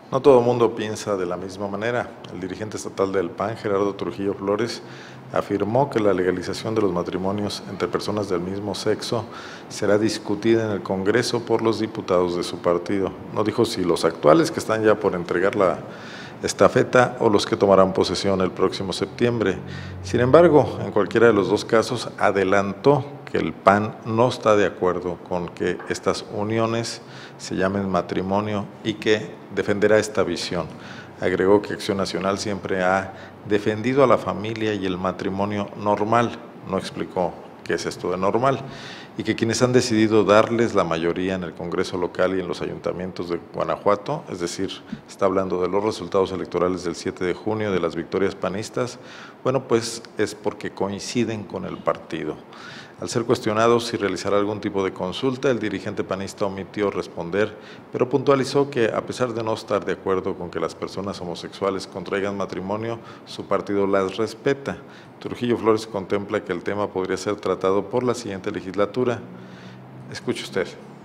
No todo el mundo piensa de la misma manera. El dirigente estatal del PAN, Gerardo Trujillo Flores, afirmó que la legalización de los matrimonios entre personas del mismo sexo será discutida en el Congreso por los diputados de su partido. No dijo si los actuales que están ya por entregar la estafeta o los que tomarán posesión el próximo septiembre. Sin embargo, en cualquiera de los dos casos, adelantó que el PAN no está de acuerdo con que estas uniones se llamen matrimonio y que defenderá esta visión. Agregó que Acción Nacional siempre ha defendido a la familia y el matrimonio normal, no explicó qué es esto de normal, y que quienes han decidido darles la mayoría en el Congreso local y en los ayuntamientos de Guanajuato, es decir, está hablando de los resultados electorales del 7 de junio, de las victorias panistas, bueno, pues es porque coinciden con el partido. Al ser cuestionado si realizará algún tipo de consulta, el dirigente panista omitió responder, pero puntualizó que a pesar de no estar de acuerdo con que las personas homosexuales contraigan matrimonio, su partido las respeta. Trujillo Flores contempla que el tema podría ser tratado por la siguiente legislatura. Escuche usted.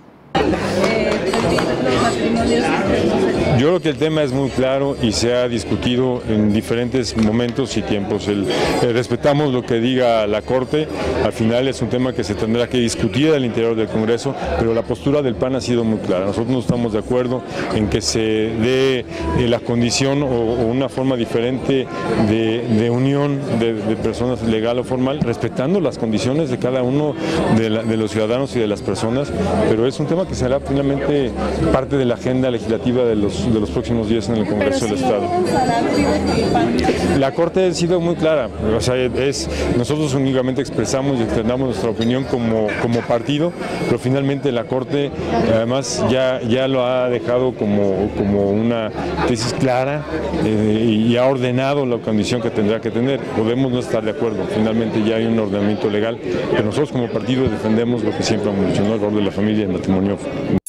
Yo creo que el tema es muy claro y se ha discutido en diferentes momentos y tiempos. Respetamos lo que diga la Corte, al final es un tema que se tendrá que discutir al interior del Congreso, pero la postura del PAN ha sido muy clara. Nosotros no estamos de acuerdo en que se dé la condición o una forma diferente de unión de personas legal o formal, respetando las condiciones de cada uno de los ciudadanos y de las personas, pero es un tema que será finalmente parte de la agenda legislativa de los próximos días en el Congreso del Estado. La Corte ha sido muy clara, o sea, nosotros únicamente expresamos y externamos nuestra opinión como partido, pero finalmente la Corte además ya lo ha dejado como una tesis clara y ha ordenado la condición que tendrá que tener. Podemos no estar de acuerdo, finalmente ya hay un ordenamiento legal, pero nosotros como partido defendemos lo que siempre hemos dicho, ¿no? El rol de la familia y el matrimonio.